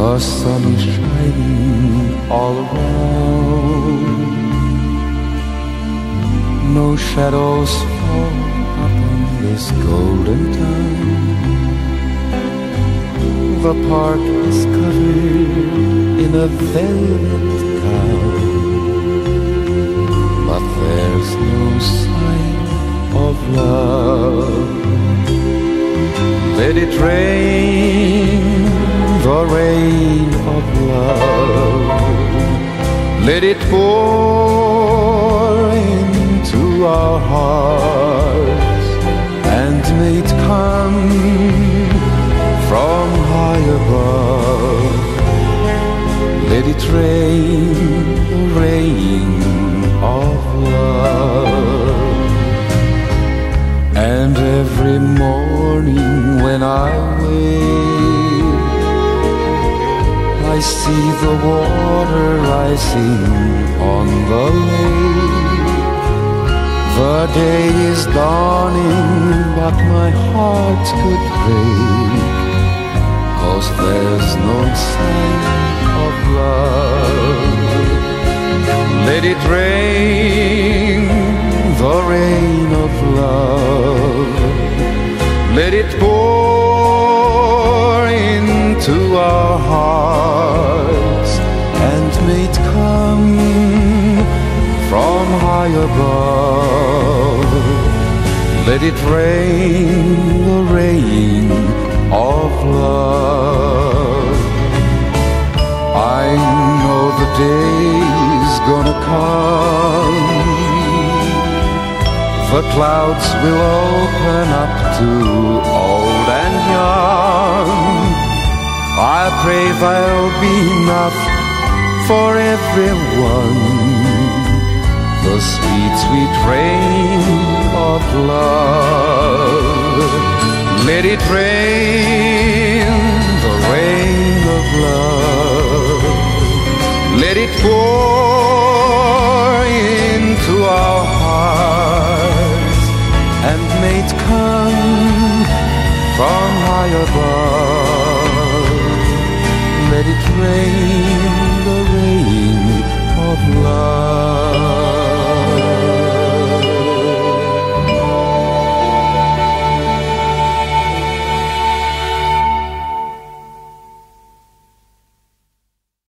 The sun is shining all around. No shadows fall upon this golden town. The park is covered in a velvet gown, but there's no sign of love. Let it rain, the rain of love. Let it pour into our hearts, and may it come from high above. Let it rain, the rain of love. And every morning when I wake, I see the water rising on the lake. The day is dawning, but my heart could break, 'cause there's no sign of love. Let it rain, the rain of love. Let it pour into our hearts, and may it come from high above. Let it rain, the rain of love. I know the day's gonna come. The clouds will open up to old and young. I pray there'll be enough for everyone. The sweet, sweet rain of love. Let it rain, the rain of love. Let it pour into our hearts, and may it come from high above. Let it rain,